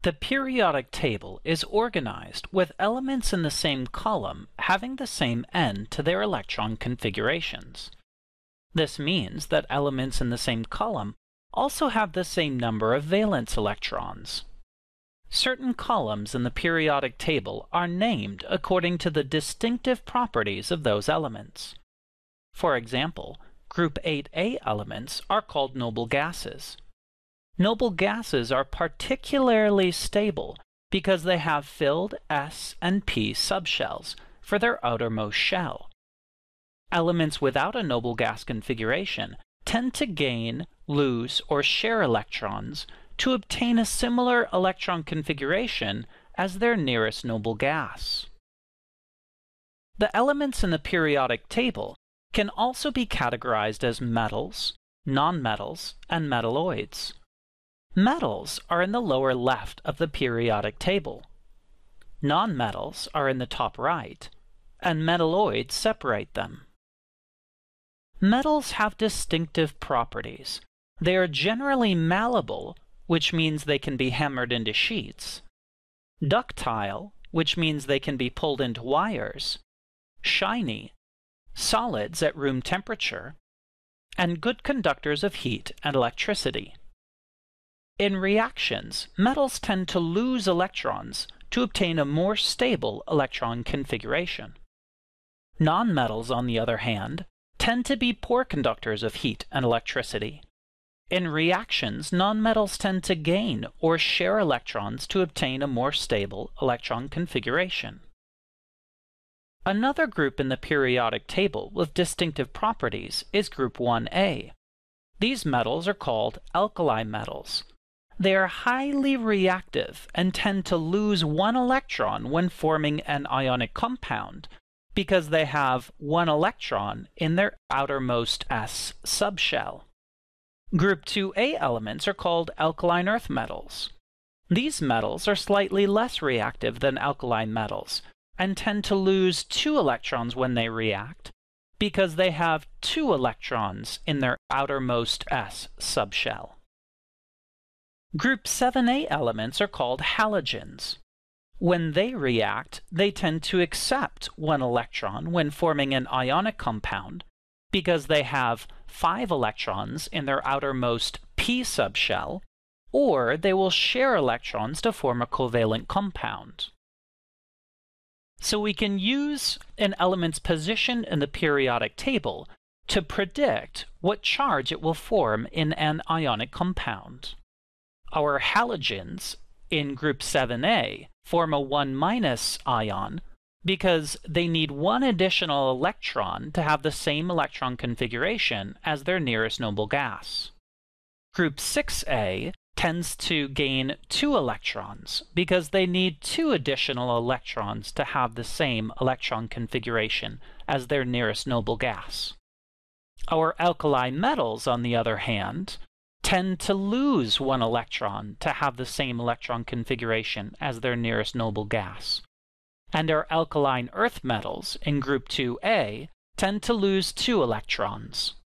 The periodic table is organized with elements in the same column having the same n to their electron configurations. This means that elements in the same column also have the same number of valence electrons. Certain columns in the periodic table are named according to the distinctive properties of those elements. For example, group 8A elements are called noble gases. Noble gases are particularly stable because they have filled S and P subshells for their outermost shell. Elements without a noble gas configuration tend to gain, lose, or share electrons to obtain a similar electron configuration as their nearest noble gas. The elements in the periodic table can also be categorized as metals, nonmetals, and metalloids. Metals are in the lower left of the periodic table. Nonmetals are in the top right, and metalloids separate them. Metals have distinctive properties. They are generally malleable, which means they can be hammered into sheets, ductile, which means they can be pulled into wires, shiny, solids at room temperature, and good conductors of heat and electricity. In reactions, metals tend to lose electrons to obtain a more stable electron configuration. Nonmetals, on the other hand, tend to be poor conductors of heat and electricity. In reactions, nonmetals tend to gain or share electrons to obtain a more stable electron configuration. Another group in the periodic table with distinctive properties is group 1A. These metals are called alkali metals. They are highly reactive and tend to lose one electron when forming an ionic compound because they have one electron in their outermost S subshell. Group 2A elements are called alkaline earth metals. These metals are slightly less reactive than alkaline metals and tend to lose two electrons when they react because they have two electrons in their outermost S subshell. Group 7A elements are called halogens. When they react, they tend to accept one electron when forming an ionic compound because they have 5 electrons in their outermost P subshell, or they will share electrons to form a covalent compound. So we can use an element's position in the periodic table to predict what charge it will form in an ionic compound. Our halogens in group 7A form a 1- ion because they need one additional electron to have the same electron configuration as their nearest noble gas. Group 6A tends to gain 2 electrons because they need 2 additional electrons to have the same electron configuration as their nearest noble gas. Our alkali metals, on the other hand, tend to lose 1 electron to have the same electron configuration as their nearest noble gas. And our alkaline earth metals in group 2A tend to lose 2 electrons.